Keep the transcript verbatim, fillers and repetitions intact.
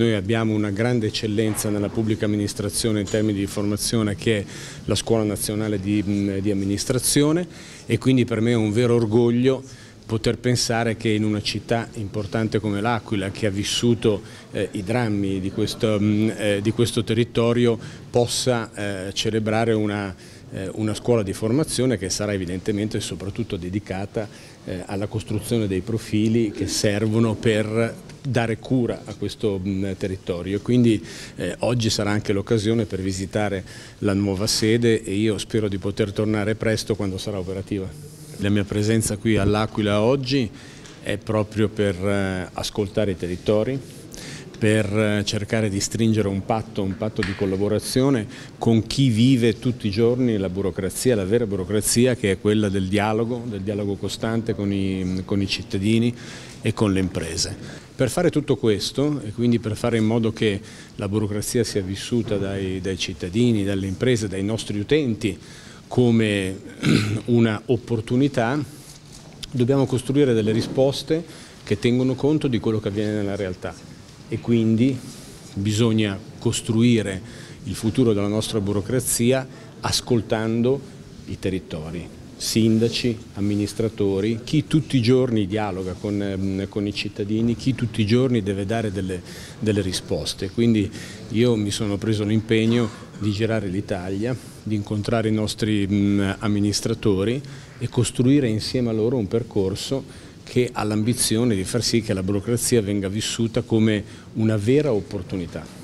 Noi abbiamo una grande eccellenza nella pubblica amministrazione in termini di formazione, che è la Scuola Nazionale di, di Amministrazione, e quindi per me è un vero orgoglio poter pensare che in una città importante come l'Aquila, che ha vissuto eh, i drammi di questo, eh, di questo territorio, possa eh, celebrare una, eh, una scuola di formazione che sarà evidentemente e soprattutto dedicata eh, alla costruzione dei profili che servono per dare cura a questo mh, territorio. Quindi eh, oggi sarà anche l'occasione per visitare la nuova sede, e io spero di poter tornare presto quando sarà operativa. La mia presenza qui all'Aquila oggi è proprio per eh, ascoltare i territori, per eh, cercare di stringere un patto, un patto di collaborazione con chi vive tutti i giorni la burocrazia, la vera burocrazia, che è quella del dialogo, del dialogo costante con i, con i cittadini e con le imprese. Per fare tutto questo, e quindi per fare in modo che la burocrazia sia vissuta dai, dai cittadini, dalle imprese, dai nostri utenti come una opportunità, dobbiamo costruire delle risposte che tengono conto di quello che avviene nella realtà, e quindi bisogna costruire il futuro della nostra burocrazia ascoltando i territori, sindaci, amministratori, chi tutti i giorni dialoga con, con i cittadini, chi tutti i giorni deve dare delle, delle risposte. Quindi io mi sono preso l'impegno di girare l'Italia, di incontrare i nostri mh, amministratori e costruire insieme a loro un percorso che ha l'ambizione di far sì che la burocrazia venga vissuta come una vera opportunità.